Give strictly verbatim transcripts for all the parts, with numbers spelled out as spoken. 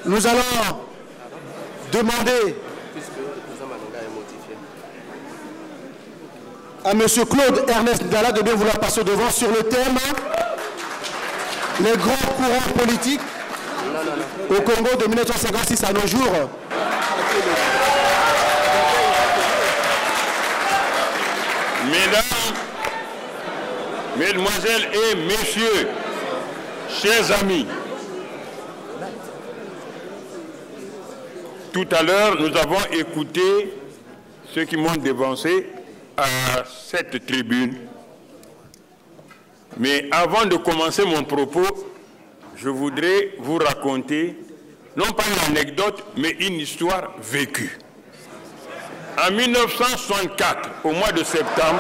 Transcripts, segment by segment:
Nous allons demander à M. Claude Ernest Ndala de bien vouloir passer au devant sur le thème les grands courants politiques au Congo de mille neuf cent cinquante-six à nos jours. Mesdames, Mesdemoiselles et Messieurs, chers amis, tout à l'heure, nous avons écouté ceux qui m'ont devancé à cette tribune. Mais avant de commencer mon propos, je voudrais vous raconter, non pas une anecdote, mais une histoire vécue. En mille neuf cent soixante-quatre, au mois de septembre,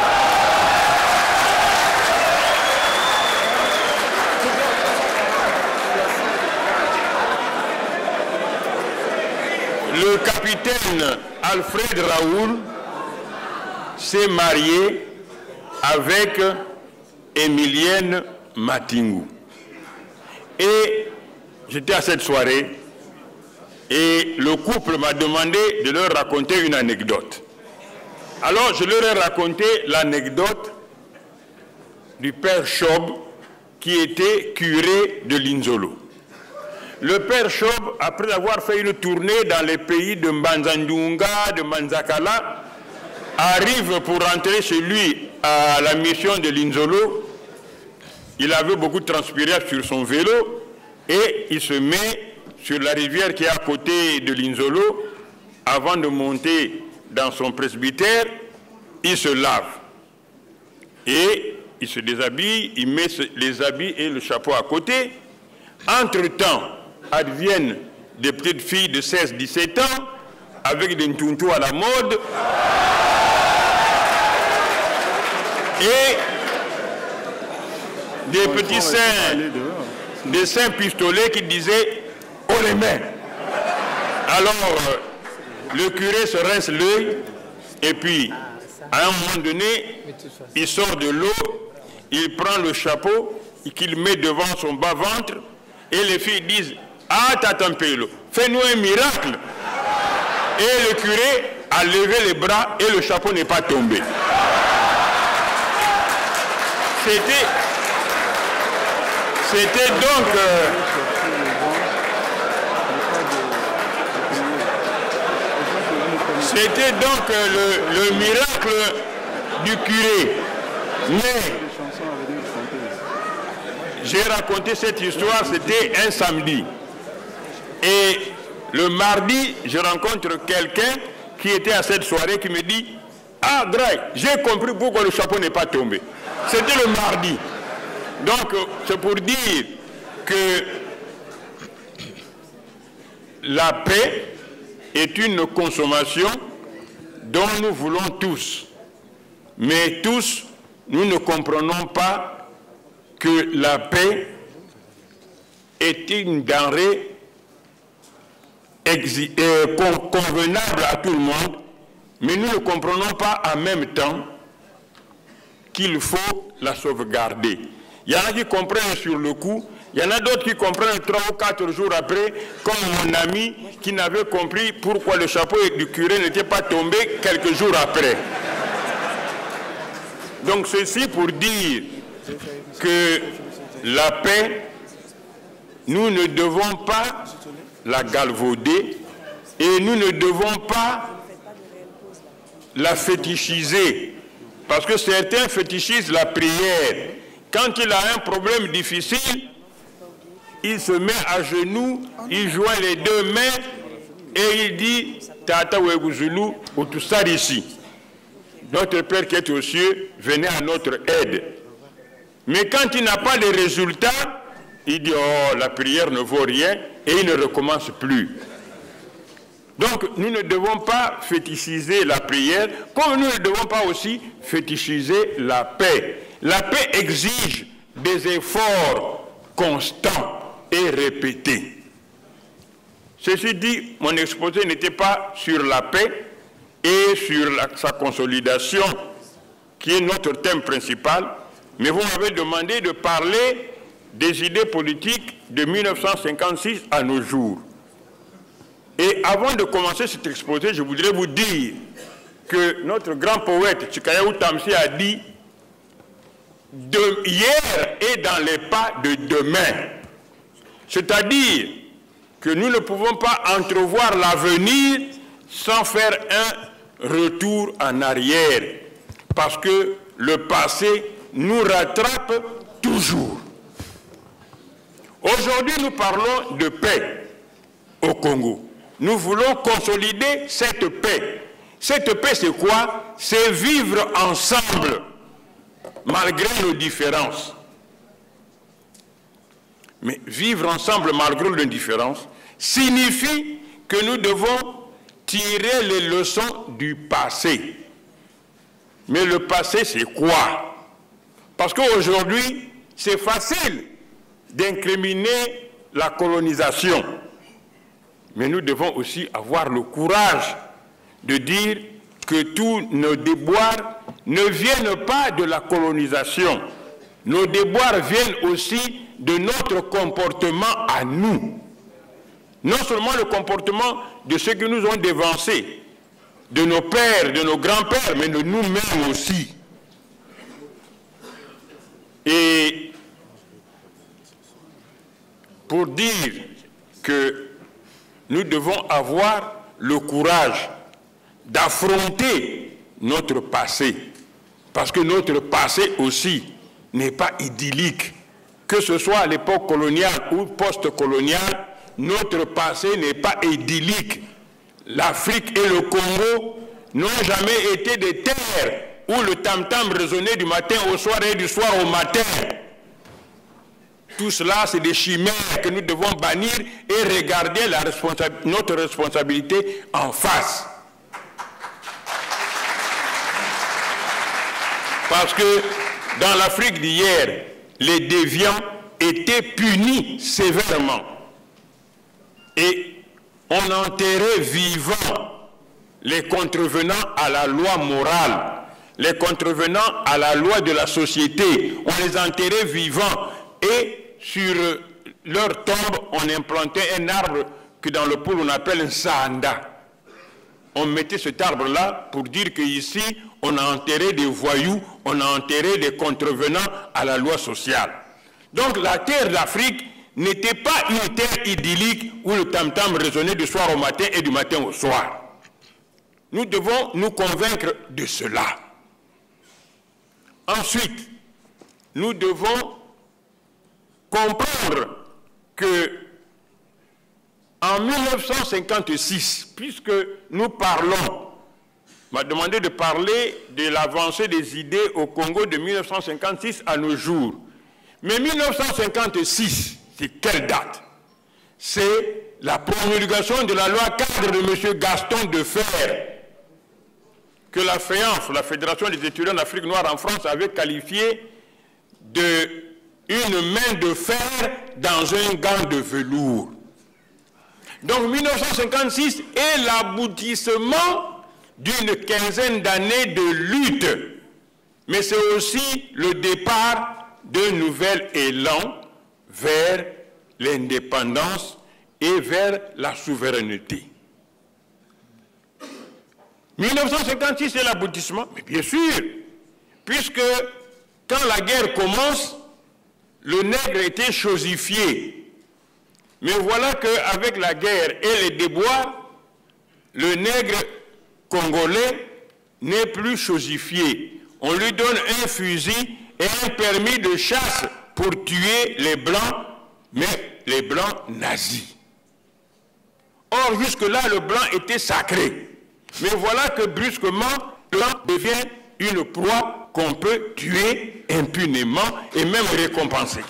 le capitaine Alfred Raoul s'est marié avec Emilienne Matingou. Et j'étais à cette soirée et le couple m'a demandé de leur raconter une anecdote. Alors je leur ai raconté l'anecdote du père Chob qui était curé de Linzolo. Le père Chob, après avoir fait une tournée dans les pays de Mbanzandunga, de Manzakala, arrive pour rentrer chez lui à la mission de Linzolo. Il avait beaucoup transpiré sur son vélo et il se met sur la rivière qui est à côté de Linzolo. Avant de monter dans son presbytère, il se lave. Et il se déshabille, il met les habits et le chapeau à côté. Entre-temps, adviennent des petites filles de seize à dix-sept ans avec des ntuntus à la mode. Et des petits seins, des seins pistolets qui disaient « on les met ». Alors, le curé se rince l'œil et puis, à un moment donné, il sort de l'eau, il prend le chapeau qu'il met devant son bas-ventre et les filles disent « Ah, Tatampelo, fais-nous un miracle ». Et le curé a levé les bras et le chapeau n'est pas tombé. C'était... C'était donc... Euh, C'était donc euh, le, le miracle du curé. Mais j'ai raconté cette histoire, c'était un samedi. Et le mardi, je rencontre quelqu'un qui était à cette soirée qui me dit « Ah, Graï, j'ai compris pourquoi le chapeau n'est pas tombé. » C'était le mardi. Donc, c'est pour dire que la paix est une consommation dont nous voulons tous. Mais tous, nous ne comprenons pas que la paix est une denrée euh, convenable à tout le monde, mais nous ne comprenons pas en même temps qu'il faut la sauvegarder. Il y en a qui comprennent sur le coup, il y en a d'autres qui comprennent trois ou quatre jours après, comme mon ami qui n'avait compris pourquoi le chapeau du curé n'était pas tombé quelques jours après. Donc ceci pour dire que la paix, nous ne devons pas la galvauder et nous ne devons pas la fétichiser. Parce que certains fétichisent la prière. Quand il a un problème difficile, il se met à genoux, il joint les deux mains et il dit « Tata Weguzulu, ou tout ça ici. Notre Père qui est aux cieux, venez à notre aide. » Mais quand il n'a pas de résultat, il dit « Oh, la prière ne vaut rien » et il ne recommence plus. Donc, nous ne devons pas fétichiser la prière, comme nous ne devons pas aussi fétichiser la paix. La paix exige des efforts constants et répétés. Ceci dit, mon exposé n'était pas sur la paix et sur la, sa consolidation, qui est notre thème principal, mais vous m'avez demandé de parler des idées politiques de mille neuf cent cinquante-six à nos jours. Et avant de commencer cet exposé, je voudrais vous dire que notre grand poète Tchikayaou Tamsi a dit de hier est dans les pas de demain. C'est-à-dire que nous ne pouvons pas entrevoir l'avenir sans faire un retour en arrière, parce que le passé nous rattrape toujours. Aujourd'hui, nous parlons de paix au Congo. Nous voulons consolider cette paix. Cette paix, c'est quoi? C'est vivre ensemble, malgré nos différences. Mais vivre ensemble malgré nos différences signifie que nous devons tirer les leçons du passé. Mais le passé, c'est quoi? Parce qu'aujourd'hui, c'est facile d'incriminer la colonisation. Mais nous devons aussi avoir le courage de dire que tous nos déboires ne viennent pas de la colonisation. Nos déboires viennent aussi de notre comportement à nous. Non seulement le comportement de ceux qui nous ont dévancés, de nos pères, de nos grands-pères, mais de nous-mêmes aussi. Et pour dire que nous devons avoir le courage d'affronter notre passé, parce que notre passé aussi n'est pas idyllique. Que ce soit à l'époque coloniale ou post-coloniale, notre passé n'est pas idyllique. L'Afrique et le Congo n'ont jamais été des terres où le tam-tam résonnait du matin au soir et du soir au matin. Tout cela, c'est des chimères que nous devons bannir et regarder la responsa- notre responsabilité en face. Parce que dans l'Afrique d'hier, les déviants étaient punis sévèrement. Et on enterrait vivants les contrevenants à la loi morale, les contrevenants à la loi de la société. On les enterrait vivants et sur leur tombe, on implantait un arbre que dans le Poul on appelle un sanda. On mettait cet arbre-là pour dire qu'ici, on a enterré des voyous, on a enterré des contrevenants à la loi sociale. Donc la terre d'Afrique n'était pas une terre idyllique où le tam-tam résonnait du soir au matin et du matin au soir. Nous devons nous convaincre de cela. Ensuite, nous devons comprendre que en mille neuf cent cinquante-six, puisque nous parlons, m'a demandé de parler de l'avancée des idées au Congo de mille neuf cent cinquante-six à nos jours. Mais mille neuf cent cinquante-six, c'est quelle date? C'est la promulgation de la loi cadre de M. Gaston Defferre, que la F E A N F, la Fédération des étudiants d'Afrique noire en France, avait qualifié de une main de fer dans un gant de velours. Donc mille neuf cent cinquante-six est l'aboutissement d'une quinzaine d'années de lutte, mais c'est aussi le départ d'un nouvel élan vers l'indépendance et vers la souveraineté. mille neuf cent cinquante-six est l'aboutissement, mais bien sûr, puisque quand la guerre commence, le nègre était chosifié. Mais voilà qu'avec la guerre et les déboires, le nègre congolais n'est plus chosifié. On lui donne un fusil et un permis de chasse pour tuer les blancs, mais les blancs nazis. Or, jusque-là, le blanc était sacré. Mais voilà que brusquement, le blanc devient une proie qu'on peut tuer impunément et même récompenser.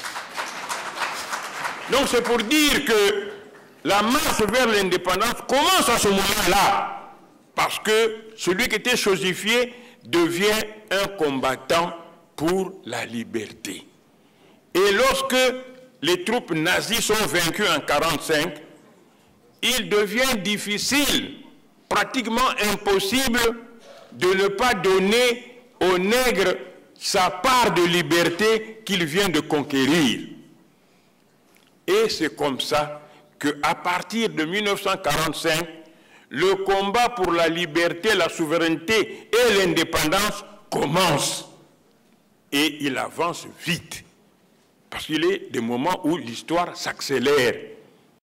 Donc c'est pour dire que la marche vers l'indépendance commence à ce moment-là, parce que celui qui était chosifié devient un combattant pour la liberté. Et lorsque les troupes nazies sont vaincues en mille neuf cent quarante-cinq, il devient difficile, pratiquement impossible, de ne pas donner aux nègres sa part de liberté qu'il vient de conquérir. Et c'est comme ça qu'à partir de mille neuf cent quarante-cinq, le combat pour la liberté, la souveraineté et l'indépendance commence. Et il avance vite. Parce qu'il y a des moments où l'histoire s'accélère.